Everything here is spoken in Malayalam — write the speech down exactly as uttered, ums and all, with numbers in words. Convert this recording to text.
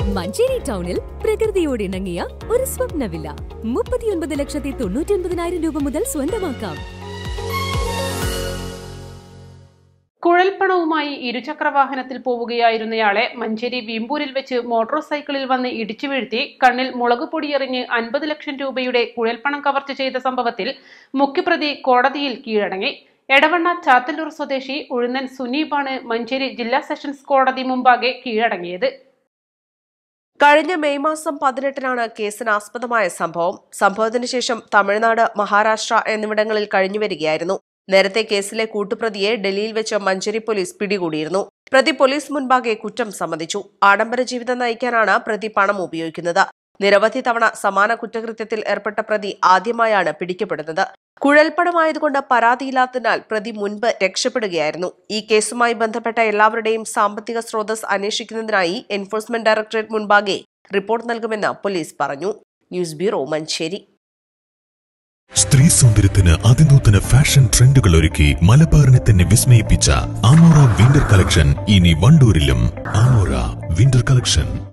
മഞ്ചേരി ടൗണിൽ പ്രകൃതിയോട് ഇണങ്ങിയ ഒരു സ്വപ്ന വില്ല മുപ്പത്തിയൊൻപത് ലക്ഷത്തി തൊണ്ണൂറ്റി ഒൻപതിനായിരം രൂപ മുതൽ സ്വന്തമാക്കാം. കുഴൽപ്പണവുമായി ഇരുചക്രവാഹനത്തിൽ പോവുകയായിരുന്നയാളെ മഞ്ചേരി വീമ്പൂരിൽ വെച്ച് മോട്ടോർ സൈക്കിളിൽ വന്ന് ഇടിച്ചു വീഴ്ത്തി കണ്ണിൽ മുളകുപൊടിയെറിഞ്ഞ് അൻപത് ലക്ഷം രൂപയുടെ കുഴൽപ്പണം കവർച്ച ചെയ്ത സംഭവത്തിൽ മുഖ്യപ്രതി കോടതിയിൽ കീഴടങ്ങി. എടവണ്ണ ചാത്തല്ലൂർ സ്വദേശി ഉഴുന്നൻ സുനീബാണ് മഞ്ചേരി ജില്ലാ സെഷൻസ് കോടതി മുമ്പാകെ കീഴടങ്ങിയത്. കഴിഞ്ഞ മെയ് മാസം പതിനെട്ടിനാണ് കേസിനാസ്പദമായ സംഭവം. സംഭവത്തിന് ശേഷം തമിഴ്നാട്, മഹാരാഷ്ട്ര എന്നിവിടങ്ങളിൽ കഴിഞ്ഞുവരികയായിരുന്നു. നേരത്തെ കേസിലെ കൂട്ടുപ്രതിയെ ഡൽഹിയിൽ വെച്ച് മഞ്ചേരി പോലീസ് പിടികൂടിയിരുന്നു. പ്രതി പോലീസ് മുൻപാകെ കുറ്റം സമ്മതിച്ചു. ആഡംബര ജീവിതം നയിക്കാനാണ് പ്രതി പണം ഉപയോഗിക്കുന്നത്. നിരവധി തവണ സമാന കുറ്റകൃത്യത്തിൽ ഏർപ്പെട്ട പ്രതി ആദ്യമായാണ് പിടിക്കപ്പെടുന്നത്. കുഴൽപ്പണമായതുകൊണ്ട് പരാതിയില്ലാത്തതിനാൽ പ്രതി മുൻപ് രക്ഷപ്പെടുകയായിരുന്നു. ഈ കേസുമായി ബന്ധപ്പെട്ട എല്ലാവരുടെയും സാമ്പത്തിക സ്രോതസ് അന്വേഷിക്കുന്നതിനായി എൻഫോഴ്സ്മെന്റ് ഡയറക്ടറേറ്റ് മുൻപാകെ റിപ്പോർട്ട് നൽകുമെന്ന് പോലീസ് പറഞ്ഞു. News bureau, Manjeri. സ്ത്രീ സൗന്ദര്യത്തിന് അതിനൂതന ഫാഷൻ ട്രെൻഡുകൾ ഒരുക്കി മലബാറിനെ തന്നെ വിസ്മയിപ്പിച്ച ആമോറ വിന്റർ കളക്ഷൻ ഇനി വണ്ടൂരിലും. Amora winter collection.